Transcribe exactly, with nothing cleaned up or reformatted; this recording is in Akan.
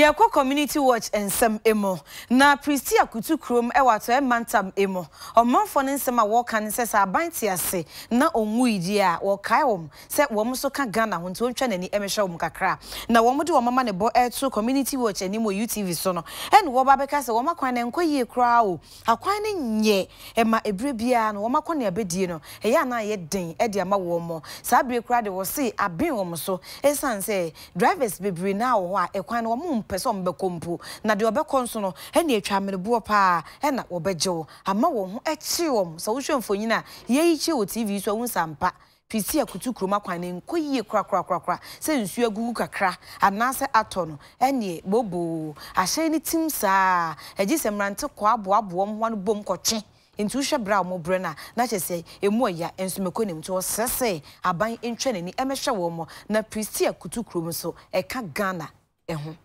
Yako community watch and some emo. Na Prestea Kutukrom e wato e mantam emo. Omanfo ne nsema wo kan se sa abanti ase na onwu idi a wo kai wom se wo so ka Ghana ho nto ntwa nani emehwe wom kakra. Na wo de wo mama ne bo e to community watch ani mo U T V so no. En wo ba beka se wo makwan ne nkoyie kra o. Akwan ne nye e ma ebre bia no wo makwan ne abedie no. E ya na ye den e de ama wo mo. Sa bre kra de wo se aben wo so. E san se drivers bebre na wo a e kwan wo mo person be kompo na de obekọ nso no e na etwa menebo pa e na obegyew ama wo ho echi wo so wo hwemfonyi na ye yichi wo T V so hu sampa Prestea Kutukrom akwan ne nkoyie kra kra kra kra se nsu agugu kakra anase ato no e ne bobo ahye ni tim saa eji semrante kwa abo abo mo no bom kotwe nti hwe bra mo brena na chese emu ya enso mekonim to sese aban entwe nani emehwe wo mo na Prestea Kutukrom so e ka Ghana eho